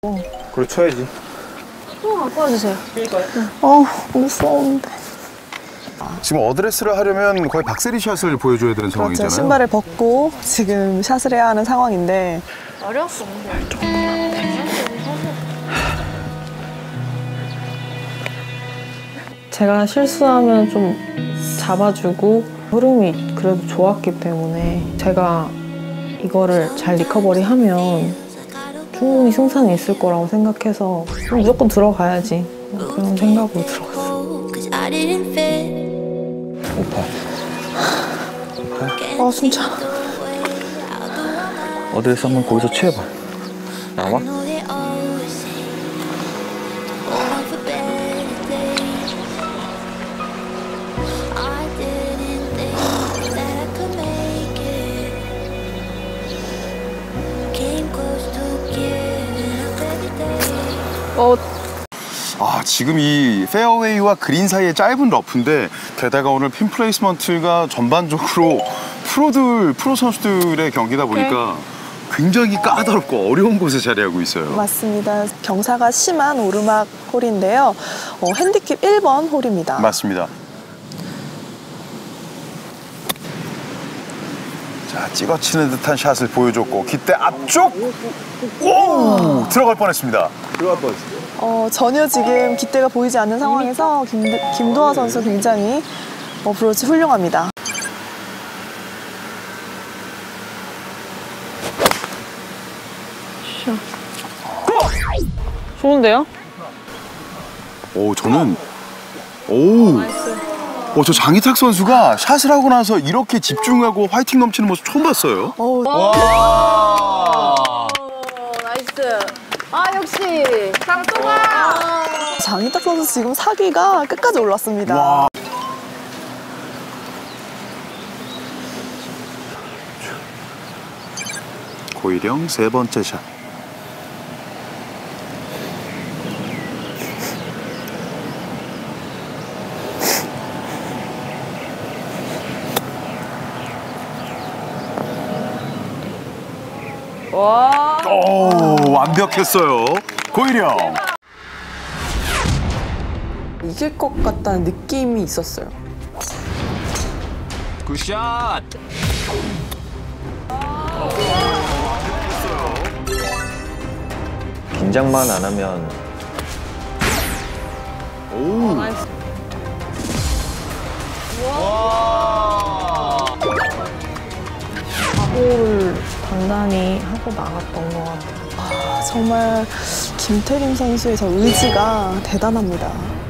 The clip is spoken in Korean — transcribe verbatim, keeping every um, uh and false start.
그래 쳐야지. 어, 갖고 와주세요. 그러니까요. 어, 무서운데. 지금 어드레스를 하려면 거의 박세리 샷을 보여줘야 되는 상황이잖아요. 그렇죠. 신발을 벗고 지금 샷을 해야 하는 상황인데. 어려웠어. 제가 실수하면 좀 잡아주고 흐름이 그래도 좋았기 때문에 제가 이거를 잘 리커버리하면 충분히 승산이 있을 거라고 생각해서 무조건 들어가야지 그런 생각으로 들어갔어요. 오빠. 아, 숨차. 어드레스 한번 거기서 취해봐. 나와? 어, 아, 지금 이 페어웨이와 그린 사이의 짧은 러프인데 게다가 오늘 핀 플레이스먼트가 전반적으로 프로들, 프로 선수들의 경기다 보니까 굉장히 까다롭고 어려운 곳에 자리하고 있어요. 맞습니다. 경사가 심한 오르막 홀인데요. 어, 핸디캡 일 번 홀입니다. 맞습니다. 자, 찍어치는 듯한 샷을 보여줬고 기대 앞쪽! 오! 들어갈 뻔했습니다. 들어갈 뻔했어요. 어, 전혀 지금 깃대가 보이지 않는 상황에서 김, 김도하 선수 굉장히 어프로치 훌륭합니다. 좋은데요? 오, 저는 오, 오, 저 장희탁 선수가 샷을 하고 나서 이렇게 집중하고 화이팅 넘치는 모습 처음 봤어요. 어, 와. 나이스. 아, 역시. 장동아. 장희탁 선수 지금 사기가 끝까지 올랐습니다. 와. 고일영 세 번째 샷. 와. 오, 완벽했어요. 고일영. 이길 것 같다는 느낌이 있었어요. 굿샷. 긴장만 안 하면. 오. 각오를 단단히 하고 나갔던 것 같아요. 아, 정말 김태림 선수의 저 의지가 대단합니다.